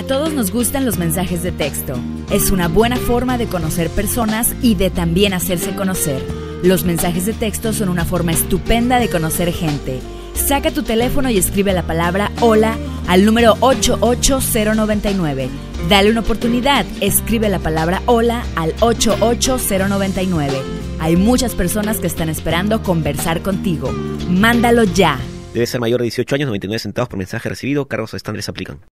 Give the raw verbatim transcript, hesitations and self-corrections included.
A todos nos gustan los mensajes de texto. Es una buena forma de conocer personas y de también hacerse conocer. Los mensajes de texto son una forma estupenda de conocer gente. Saca tu teléfono y escribe la palabra Hola al número ocho ocho cero nueve nueve. Dale una oportunidad, escribe la palabra Hola al ocho ocho cero nueve nueve. Hay muchas personas que están esperando conversar contigo. Mándalo ya. Debe ser mayor de dieciocho años, noventa y nueve centavos por mensaje recibido. Cargos estándares aplican.